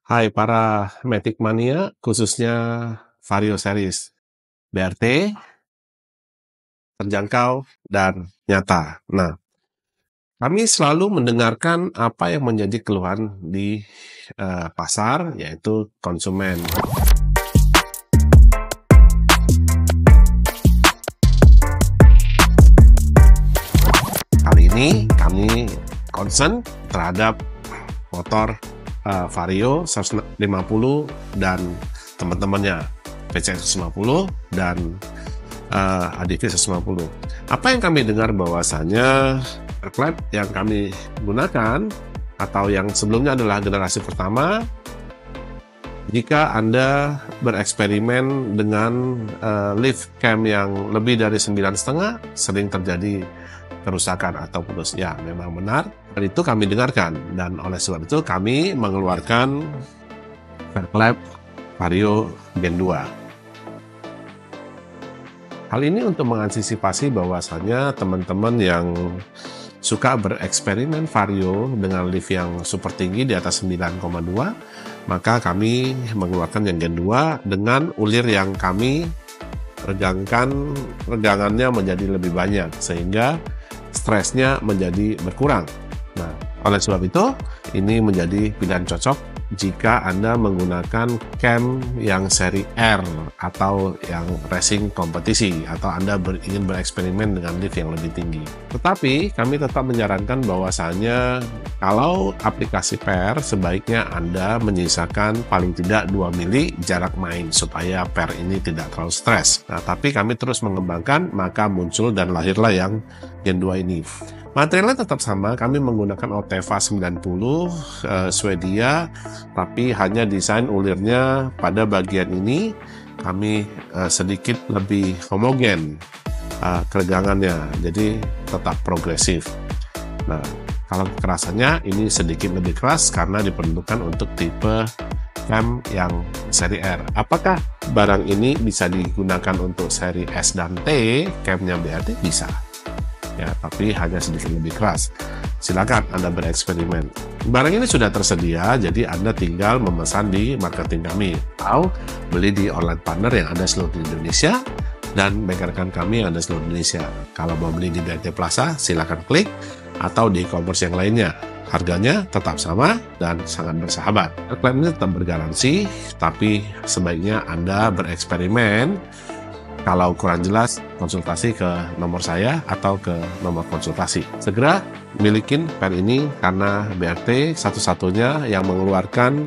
Hai para Matic Mania, khususnya Vario Series. BRT, terjangkau, dan nyata. Nah, kami selalu mendengarkan apa yang menjadi keluhan di pasar, yaitu konsumen. Kali ini kami concern terhadap motor Vario 150 dan teman-temannya PCX 150 dan ADV 150. Apa yang kami dengar bahwasanya klep yang kami gunakan atau yang sebelumnya adalah generasi pertama, jika Anda bereksperimen dengan lift cam yang lebih dari 9,5 sering terjadi kerusakan atau putus. Ya, memang benar. Dan itu kami dengarkan. Dan oleh sebab itu kami mengeluarkan klep Vario Gen 2. Hal ini untuk mengantisipasi bahwasannya teman-teman yang suka bereksperimen Vario dengan lift yang super tinggi di atas 9,2, maka kami mengeluarkan yang Gen 2 dengan ulir yang kami regangannya menjadi lebih banyak, sehingga stresnya menjadi berkurang. Nah, oleh sebab itu, ini menjadi pilihan cocok jika Anda menggunakan cam yang seri R atau yang racing kompetisi, atau Anda ingin bereksperimen dengan lift yang lebih tinggi. Tetapi, kami tetap menyarankan bahwasanya kalau aplikasi PER, sebaiknya Anda menyisakan paling tidak 2 mili jarak main supaya PER ini tidak terlalu stres. Nah, tapi kami terus mengembangkan, maka muncul dan lahirlah yang Gen 2 ini. Materialnya tetap sama, kami menggunakan Oteva 90 Swedia, tapi hanya desain ulirnya pada bagian ini kami sedikit lebih homogen keregangannya, jadi tetap progresif. Nah, kalau kekerasannya ini sedikit lebih keras karena diperuntukkan untuk tipe cam yang seri R. Apakah barang ini bisa digunakan untuk seri S dan T, camnya BRT? Bisa. Ya, tapi hanya sedikit lebih keras. Silakan Anda bereksperimen. Barang ini sudah tersedia, jadi Anda tinggal memesan di marketing kami atau beli di online partner yang ada seluruh Indonesia dan bengkel kami yang ada seluruh Indonesia. Kalau mau beli di BRT Plaza, silakan klik, atau di e-commerce yang lainnya. Harganya tetap sama dan sangat bersahabat. Klaim ini tetap bergaransi, tapi sebaiknya Anda bereksperimen. Kalau kurang jelas, konsultasi ke nomor saya atau ke nomor konsultasi. Segera milikin PER ini karena BRT satu-satunya yang mengeluarkan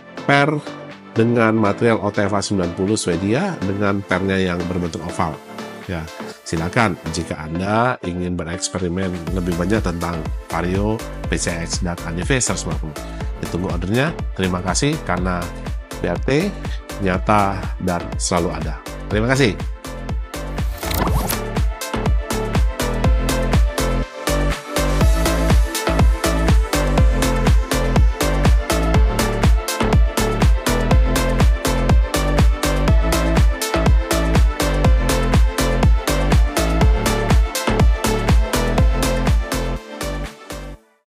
PER dengan material Oteva 90 Swedia dengan PER-nya yang berbentuk oval. Ya, silakan jika Anda ingin bereksperimen lebih banyak tentang Vario, PCX, dan ADV 150. Ditunggu ordernya. Terima kasih karena BRT nyata dan selalu ada. Terima kasih.